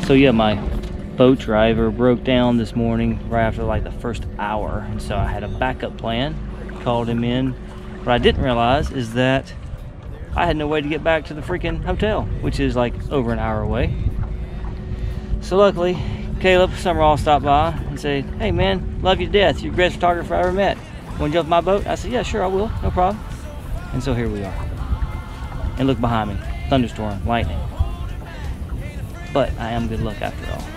So yeah, my boat driver broke down this morning right after like the first hour, and so I had a backup plan, called him in. What I didn't realize is that I had no way to get back to the freaking hotel, which is like over an hour away. So luckily, Caleb Sumrall stopped by and said, "Hey man, love you to death. You're the best photographer I ever met. Want to jump my boat?" I said, "Yeah, sure, I will. No problem." And so here we are. And look behind me, thunderstorm, lightning. But I am good luck after all.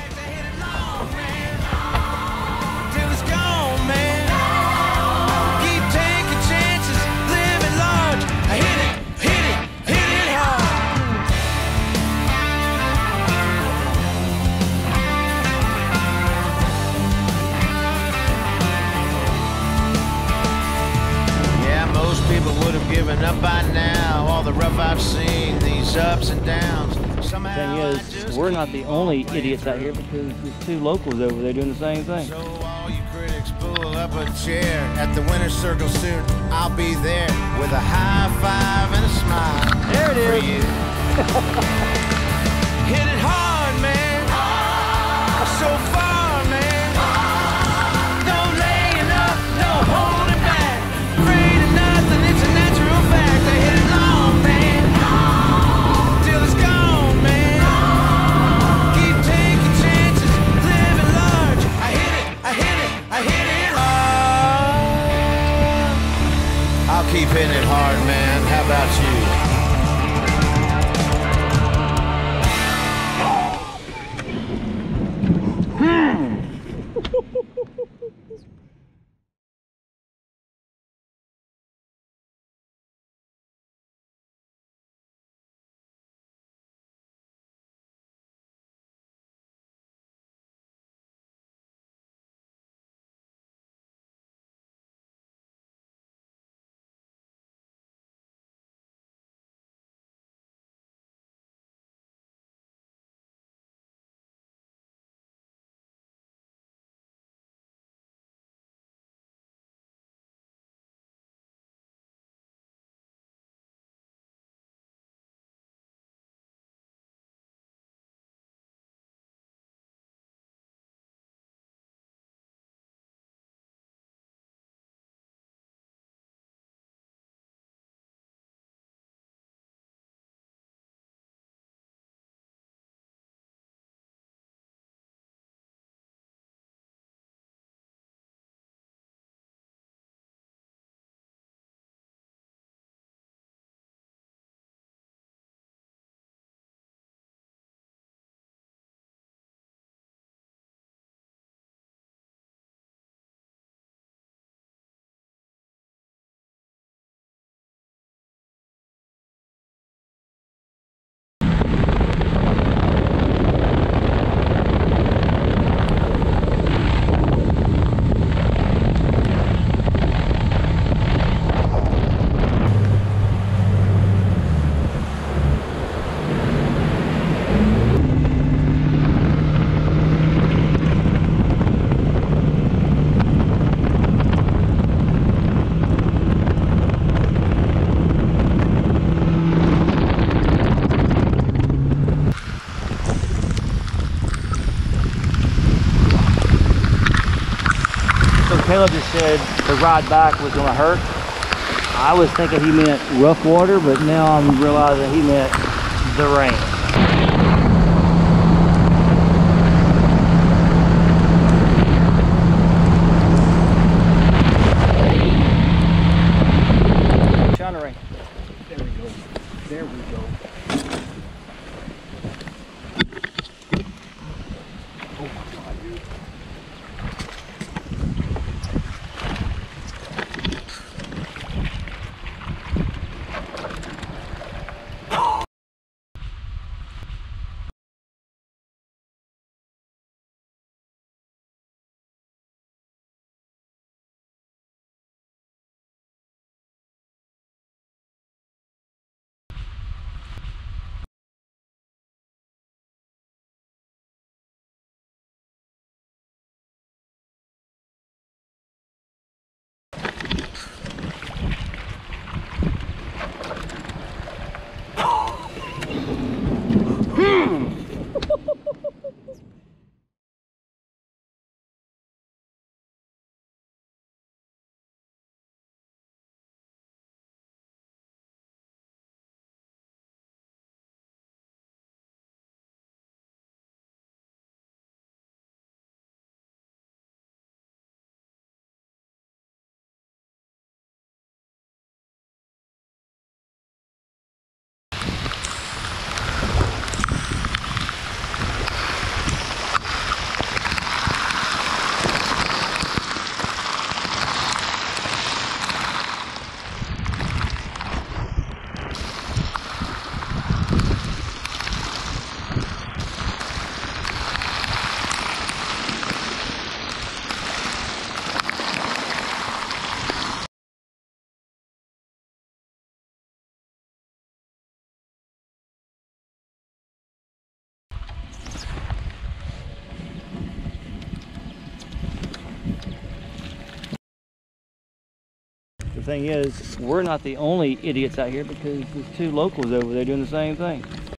People would have given up by now. All the rough I've seen, these ups and downs. Somehow the thing is, we're not the only idiots out here, because there's two locals over there doing the same thing. So all you critics pull up a chair at the winner's circle soon. I'll be there with a high five and a smile. There it is. For you. Hit it hard, man. So far, man. No laying up, no holding back. Afraid of nothing, it's a natural fact. I hit it long, man. Till it's gone, man. Keep taking chances, living large. I hit it, I hit it, I hit it hard. I'll keep hitting it hard, man. How about you? Caleb just said the ride back was going to hurt. I was thinking he meant rough water, but now I'm realizing he meant the rain. Shine the rain. There we go. There we go. Oh my God, dude. the thing is, we're not the only idiots out here because there's 2 locals over there doing the same thing.